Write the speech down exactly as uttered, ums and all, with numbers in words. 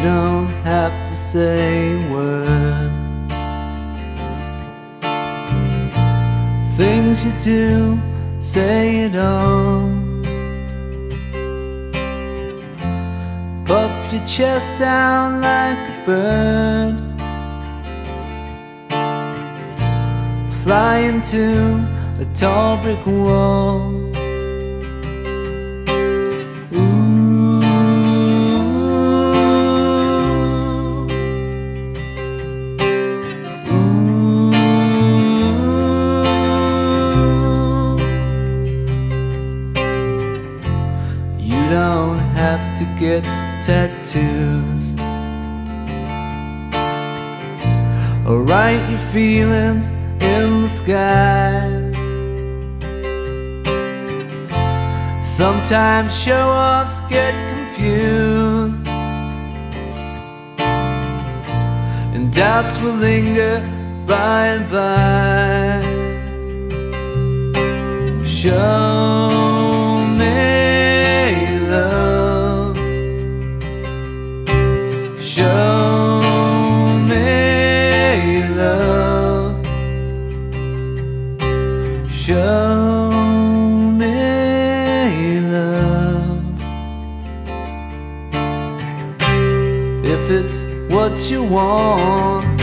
don't have to say a word. Things you do, say it all. Puff your chest down like a bird, fly into a tall brick wall. Ooh. Ooh. You don't have to get tattoos or write your feelings in the sky. Sometimes show-offs get confused, and doubts will linger by and by. Show me love, show me love, show me love. If it's what you want,